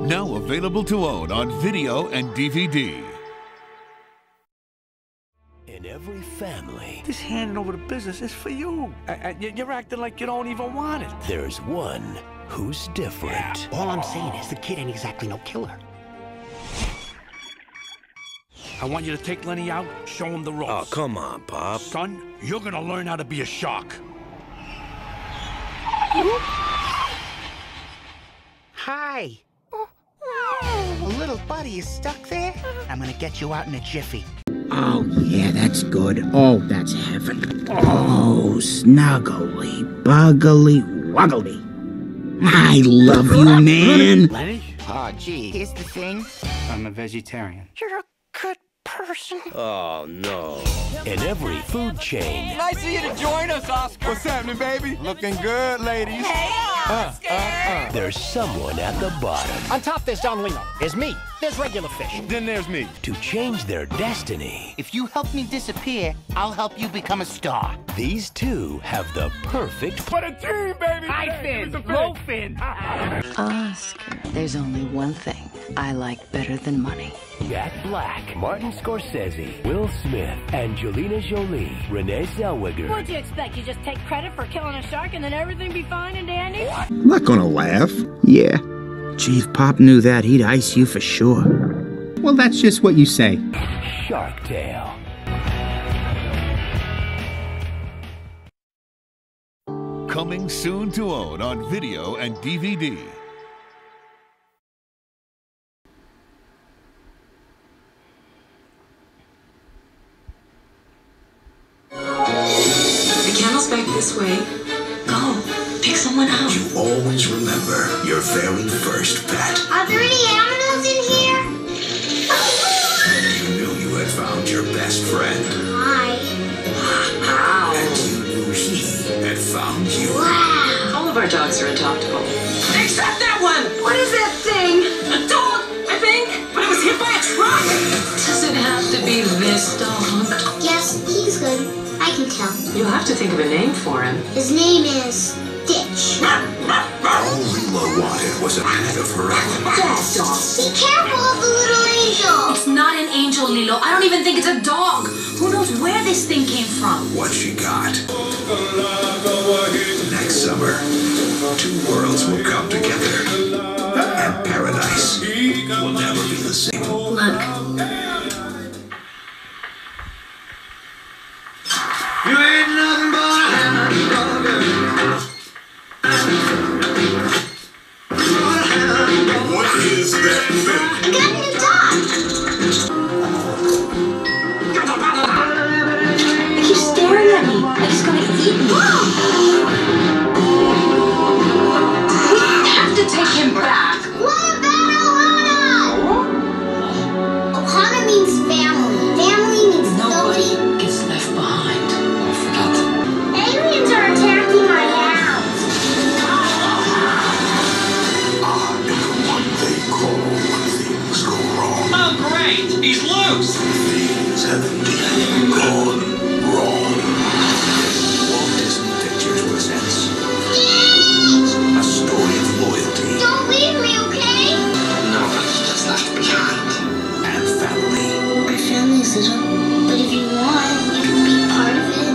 Now available to own on video and DVD. In every family, This handing over the business is for you. You're acting like you don't even want it. there's one who's different. All I'm saying is the kid ain't exactly no killer. I want you to take Lenny out, show him the ropes. Oh, come on, Pop. Son, you're gonna learn how to be a shark. Hi. A little buddy is stuck there. I'm gonna get you out in a jiffy. Oh, yeah, that's good. Oh, that's heaven. Oh, snuggly, buggly, wuggly. I love you, man. Lenny? Oh, gee. Here's the thing. I'm a vegetarian. You're a good person. Oh, no. In every food chain, Nice of you to join us, Oscar. What's happening, baby? Looking good, ladies. Hey, Oscar! there's someone at the bottom On top, there's Don Lino. There's me. There's regular fish. Then there's me. to change their destiny. If you help me disappear, I'll help you become a star. These two have the perfect For the team, baby. High fin, low fin. Oscar, there's only one thing I like better than money. Jack Black, Martin Scorsese, Will Smith, Angelina Jolie, Renee Zellweger. What'd you expect? You just take credit for killing a shark and then everything be fine and dandy? I'm not gonna laugh. Yeah. Gee, if Pop knew that, he'd ice you for sure. Well, that's just what you say. Shark Tale. Coming soon to own on video and DVD. The candle's back this way. Go. Pick someone out. You always remember your very first pet. Are there any animals in here? You knew you had found your best friend. Hi. And you knew he had found you. Wow. All of our dogs are adoptable. Except that one! What is that thing? A dog, I think. But it was hit by a truck. Does it have to be this dog? Yes, he's good. I can tell. You'll have to think of a name for him. His name is Stitch. All Lila wanted was a pet of her own. Bad dog. Be careful of the little angel. It's not an angel, Lilo. I don't even think it's a dog. Who knows where this thing came from? What she got. Next summer, two worlds will come together. And paradise will never be the same. Look. You ain't nothing but a hamburger. What is that thing? I got a new dog. It keeps staring at me. Like it's gonna eat me. We have to take him back. What about Ohana? Ohana means family. Family means nobody. Gets left behind. I forgot. Aliens are attacking my house. I am the one they call when things go wrong. Oh, great. He's loose. Things have indeed gone wrong. Walt Disney Pictures presents a story of loyalty Don't leave me, okay? nobody's just left behind and family. My family's little, but if you want, you can be part of it.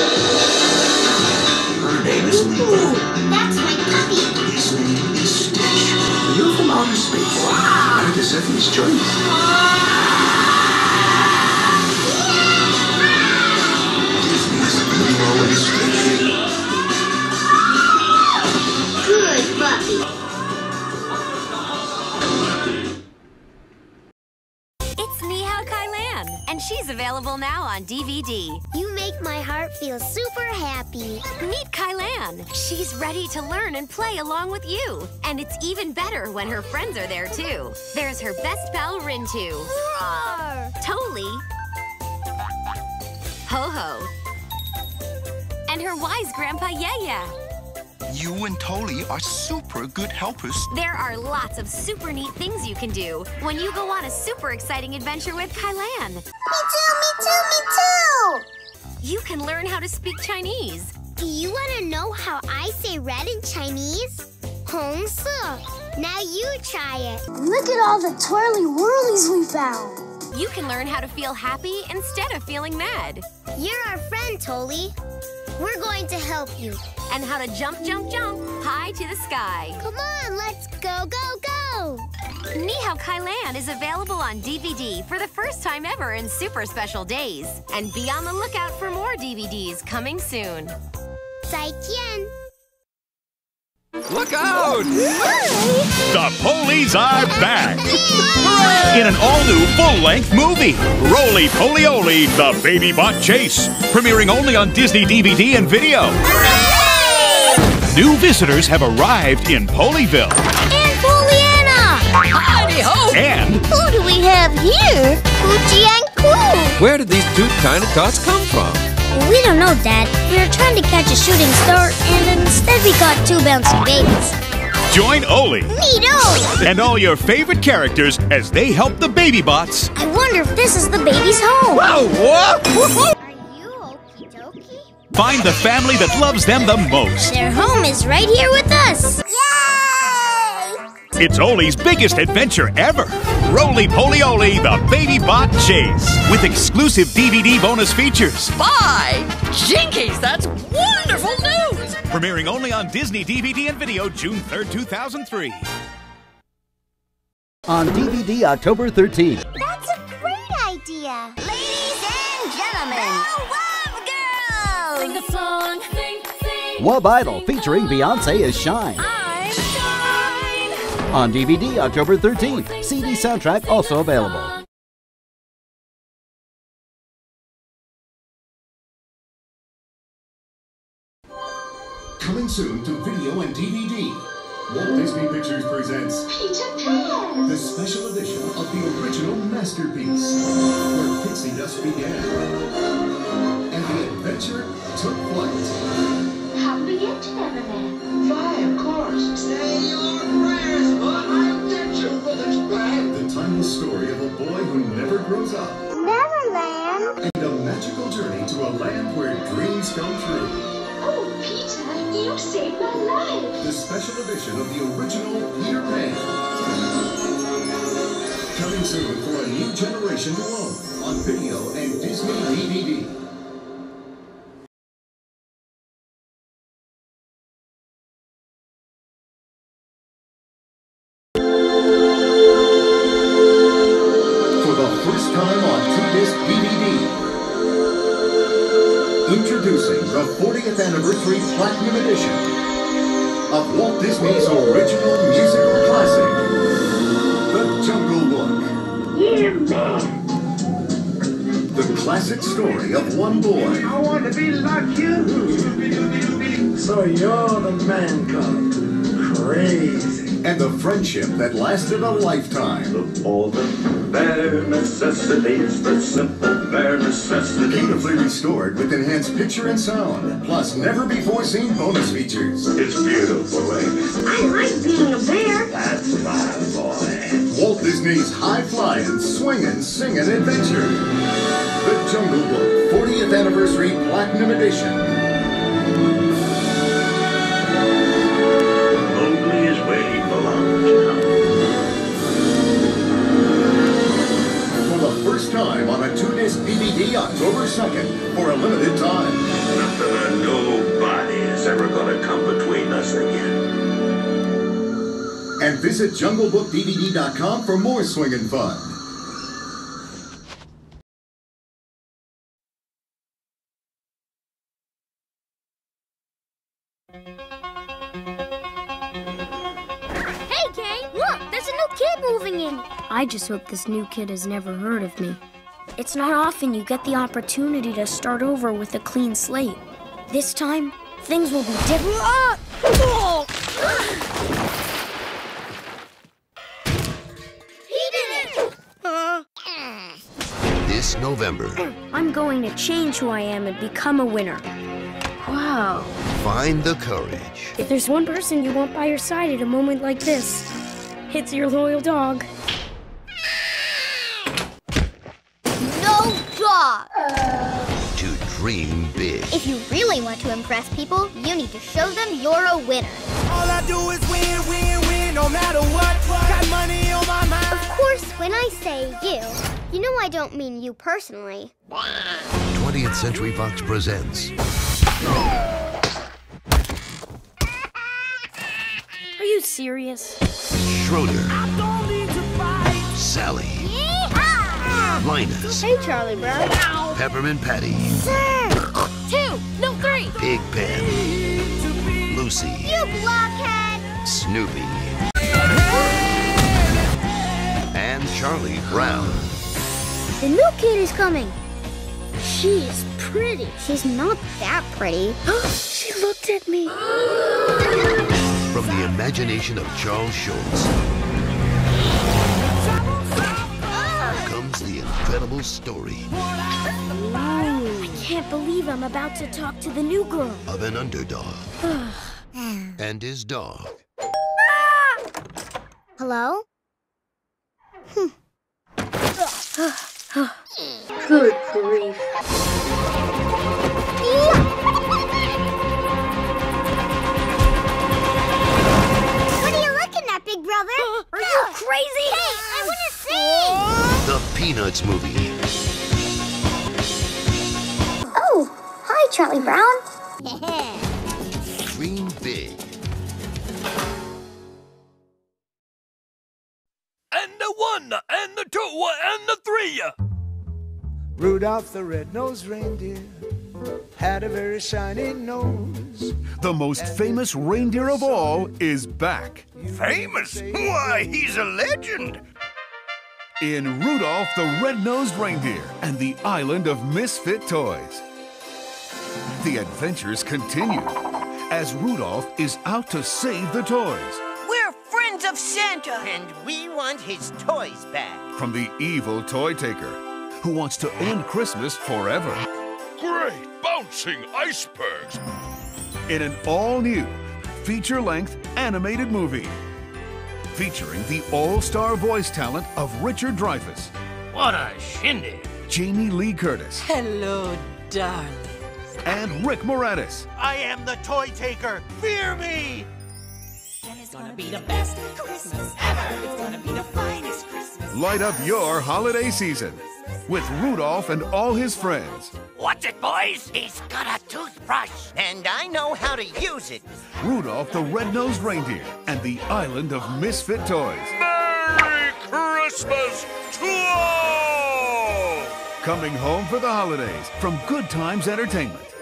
Her name is Lila. That's my puppy. His name is Stitch. You're from outer space. Wow. And this is his choice. Disney's Lilo and Stitch. Good puppy. It's Nihao Kailan, and she's available now on DVD. You make my heart feel super happy. Meet Kailan. She's ready to learn and play along with you. And it's even better when her friends are there, too. There's her best pal, Rintu. Roar! Toli. Ho-Ho. And her wise grandpa, Yaya. You and Toli are super good helpers. There are lots of super neat things you can do when you go on a super exciting adventure with Kailan. Me too, me too, me too! You can learn how to speak Chinese. Do you want to know how I say red in Chinese? 红色. Now you try it. Look at all the twirly whirlies we found. You can learn how to feel happy instead of feeling mad. You're our friend, Toli. We're going to help you. And how to jump, jump, jump high to the sky. Come on, let's go, go, go. Ni Hao Kai Lan is available on DVD for the first time ever in super special days. And be on the lookout for more DVDs coming soon. 再见. Look out! The Polies are back! In an all-new full-length movie, Roly Poly Oly, The Baby Bot Chase, premiering only on Disney DVD and video. New visitors have arrived in Polyville. And Pollyanna! Howdy-ho! And who do we have here? Poochie and Clue. Where did these two tiny tots come from? We don't know, Dad. We were trying to catch a shooting star, and instead we caught two bouncy babies. Join Oli Neato! and all your favorite characters as they help the baby bots. I wonder if this is the baby's home. Whoa, what? Are you okie dokie? Find the family that loves them the most. Their home is right here with us. Yay! It's Oli's biggest adventure ever. Roly Poly Oly, The Baby Bot Chase. With exclusive DVD bonus features. By jinkies, that's wonderful news! Premiering only on Disney DVD and video June 3rd, 2003. On DVD October 13th. That's a great idea. Ladies and gentlemen, Love Girls! Sing a song, sing, sing. Wub Idol featuring Beyonce as Shine. I'm Shine. On DVD October 13th. CD soundtrack also available. Coming soon to video and DVD. Walt Disney Pictures presents Peter Pan, the special edition of the original masterpiece, where pixie dust began and the adventure took flight. How do we get to Neverland? Fly, of course. Say your prayers, but I'll get you with its back. The timeless story of a boy who never grows up. Neverland. And a magical journey to a land where dreams come true. Oh, Peter, you saved my life. The special edition of the original Peter Pan. Coming soon for a new generation to own on video and Disney DVD. For the first time on 2-disc DVD. Introducing the 40th Anniversary Platinum Edition of Walt Disney's original musical classic, The Jungle Book. Yeah, man. The classic story of one boy. I want to be like you. So you're the man cub. Crazy. And the friendship that lasted a lifetime. All the bare necessities, the simple bare necessities. Beautifully restored with enhanced picture and sound, plus never-before-seen bonus features. It's beautiful, baby. I like being a bear. That's my boy. Walt Disney's high-flying, swinging, singing adventure. The Jungle Book 40th Anniversary Platinum Edition. Mowgli is where he belongs For the first time on a 2-disc DVD October 2nd for a limited time. Nothing or nobody is ever gonna come between us again. And visit JungleBookDVD.com for more swinging fun. Hey, Kay, look, there's a new kid moving in. I just hope this new kid has never heard of me. It's not often you get the opportunity to start over with a clean slate. This time, things will be different. He did it! This November, I'm going to change who I am and become a winner. Wow. find the courage. If there's one person you want by your side at a moment like this, it's your loyal dog. No dog! To dream big. If you really want to impress people, you need to show them you're a winner. All I do is win, win, win, no matter what. Got money on my mind. Of course, when I say you know I don't mean you personally. 20th Century Fox presents. Are you serious? Schroeder. Sally. Linus. Hey, Charlie Brown. Peppermint Patty. Sir! 2, no 3. Pig Pen. Lucy. You blockhead! Snoopy. And Charlie Brown. The new kid is coming. She is pretty. She's not that pretty. She looked at me. From the imagination of Charles Schulz comes the incredible story I can't believe I'm about to talk to the new girl. of an underdog and his dog. Hello? Good grief. What are you looking at, big brother? Are you crazy? Hey, I want to see! The Peanuts Movie. Oh, hi, Charlie Brown. Dream big. And the 1, and the 2, and the 3. Rudolph the red-nosed reindeer had a very shiny nose. The most famous reindeer of all is back. Famous? Why, he's a legend. In Rudolph the Red-Nosed Reindeer and the Island of Misfit Toys. The adventures continue as Rudolph is out to save the toys. We're friends of Santa. And we want his toys back. From the evil toy taker, who wants to end Christmas forever. Great bouncing icebergs. In an all-new, feature-length animated movie. Featuring the all-star voice talent of Richard Dreyfuss. What a shindig. Jamie Lee Curtis. Hello, darling. And Rick Moranis. I am the toy taker. Fear me. It's gonna be the best Christmas ever. It's gonna be the finest Christmas. Light up your holiday season with Rudolph and all his friends. What's it, boys? He's got a toothbrush. And I know how to use it. Rudolph the Red-Nosed Reindeer and the Island of Misfit Toys. Merry Christmas to all! Coming home for the holidays from Good Times Entertainment.